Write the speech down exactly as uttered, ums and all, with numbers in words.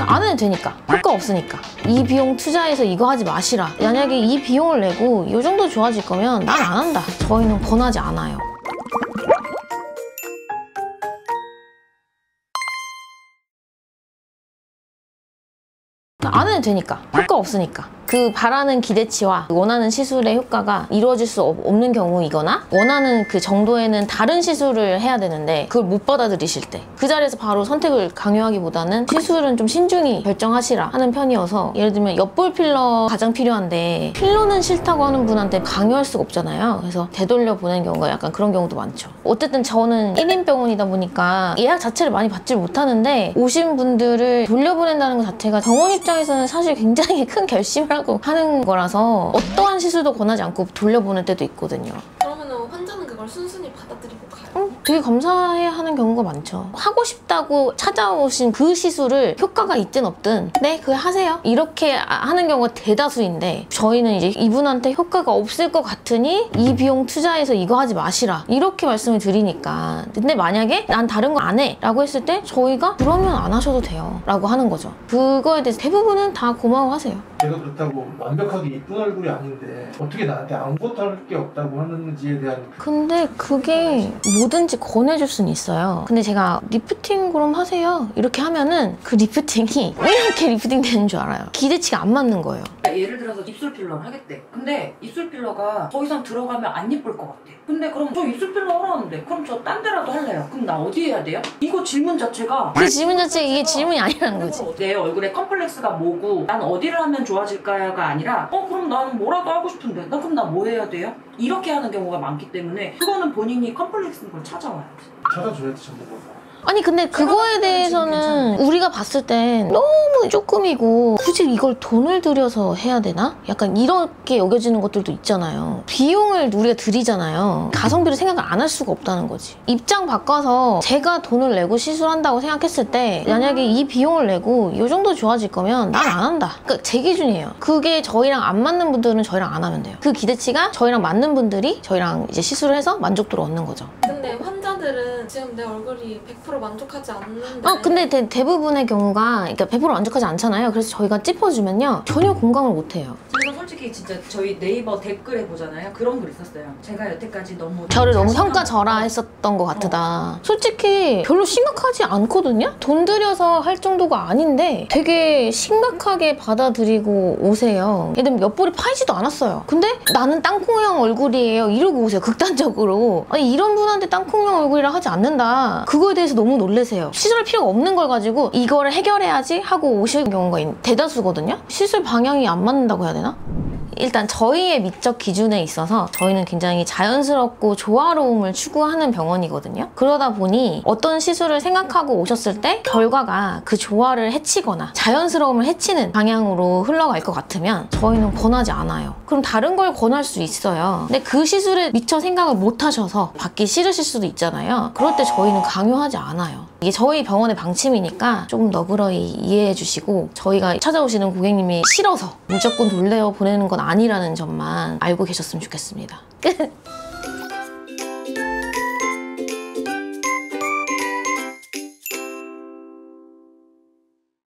안 해도 되니까. 효과 없으니까. 이 비용 투자해서 이거 하지 마시라. 만약에 이 비용을 내고 이 정도 좋아질 거면 난 안 한다. 저희는 권하지 않아요. 안 해도 되니까. 효과 없으니까. 그 바라는 기대치와 원하는 시술의 효과가 이루어질 수 없는 경우이거나 원하는 그 정도에는 다른 시술을 해야 되는데 그걸 못 받아들이실 때 그 자리에서 바로 선택을 강요하기보다는 시술은 좀 신중히 결정하시라 하는 편이어서, 예를 들면 옆볼 필러 가장 필요한데 필러는 싫다고 하는 분한테 강요할 수가 없잖아요. 그래서 되돌려 보내는 경우가 약간 그런 경우도 많죠. 어쨌든 저는 일 인 병원이다 보니까 예약 자체를 많이 받지 못하는데 오신 분들을 돌려보낸다는 것 자체가 병원 입장에서는 사실 굉장히 큰 결심을 하고 하는 거라서 어떠한 시술도 권하지 않고 돌려보낼 때도 있거든요. 그러면 환자는 그걸 순순히 받아들이고 가요? 응, 되게 감사해야 하는 경우가 많죠. 하고 싶다고 찾아오신 그 시술을 효과가 있든 없든 네, 그거 하세요. 이렇게 하는 경우가 대다수인데, 저희는 이제 이분한테 효과가 없을 것 같으니 이 비용 투자해서 이거 하지 마시라 이렇게 말씀을 드리니까. 근데 만약에 난 다른 거 안 해 라고 했을 때 저희가 그러면 안 하셔도 돼요 라고 하는 거죠. 그거에 대해서 대부분은 다 고마워하세요. 내가 그렇다고 완벽하게 이쁜 얼굴이 아닌데 어떻게 나한테 아무것도 할 게 없다고 하는지에 대한 그... 근데 그게 뭐든지 권해줄 수는 있어요. 근데 제가 리프팅 그럼 하세요 이렇게 하면은 그 리프팅이 왜 이렇게 리프팅 되는 줄 알아요? 기대치가 안 맞는 거예요. 예를 들어서 입술 필러를 하겠대. 근데 입술 필러가 더 이상 들어가면 안 예쁠 것 같아. 근데 그럼 저 입술 필러 하라는데 그럼 저 딴 데라도 할래요. 그럼 나 어디 해야 돼요? 이거 질문 자체가 그 질문 자체가 이게 질문이 아니라는 거지. 내 얼굴에 컴플렉스가 뭐고 난 어디를 하면 좋아질까가 아니라 어 그럼 나는 뭐라도 하고 싶은데 나 그럼 나 뭐 해야 돼요? 이렇게 하는 경우가 많기 때문에 그거는 본인이 컴플렉스인 걸 찾아와야지. 찾아줘야지 전문가가. 아니 근데 그거에 대해서는 우리가 봤을 땐 너무 조금이고 굳이 이걸 돈을 들여서 해야 되나? 약간 이렇게 여겨지는 것들도 있잖아요. 비용을 우리가 들이잖아요. 가성비를 생각을 안 할 수가 없다는 거지. 입장 바꿔서 제가 돈을 내고 시술한다고 생각했을 때 만약에 이 비용을 내고 이 정도 좋아질 거면 난 안 한다. 그러니까 제 기준이에요. 그게 저희랑 안 맞는 분들은 저희랑 안 하면 돼요. 그 기대치가 저희랑 맞는 분들이 저희랑 이제 시술을 해서 만족도를 얻는 거죠. 근데 환자들은 지금 내 얼굴이 백 퍼센트 만족하지 않는데. 어 근데 대, 대부분의 경우가 그러니까 백 퍼센트 만족하지 않잖아요. 그래서 저희가 찝어주면요 전혀 공감을 못해요. 제가 솔직히 진짜 저희 네이버 댓글에 보잖아요. 그런 글 있었어요. 제가 여태까지 너무 저를 너무 평가절하했었던 것 같다. 어. 솔직히 별로 심각하지 않거든요? 돈 들여서 할 정도가 아닌데 되게 심각하게 받아들이고 오세요. 예를 들면 옆볼이 파이지도 않았어요. 근데 나는 땅콩형 얼굴이에요 이러고 오세요. 극단적으로. 아니 이런 분한테 땅콩형 얼굴이라 하지 않는다. 그거에 대해서 너무 놀라세요. 시술할 필요가 없는 걸 가지고 이거를 해결해야지 하고 오시는 경우가 대다수거든요? 시술 방향이 안 맞는다고 해야 되나? 일단 저희의 미적 기준에 있어서 저희는 굉장히 자연스럽고 조화로움을 추구하는 병원이거든요. 그러다 보니 어떤 시술을 생각하고 오셨을 때 결과가 그 조화를 해치거나 자연스러움을 해치는 방향으로 흘러갈 것 같으면 저희는 권하지 않아요. 그럼 다른 걸 권할 수 있어요. 근데 그 시술에 미처 생각을 못 하셔서 받기 싫으실 수도 있잖아요. 그럴 때 저희는 강요하지 않아요. 이게 저희 병원의 방침이니까 조금 너그러이 이해해 주시고, 저희가 찾아오시는 고객님이 싫어서 무조건 돌려 보내는 건 아니라는 점만 알고 계셨으면 좋겠습니다. 끝!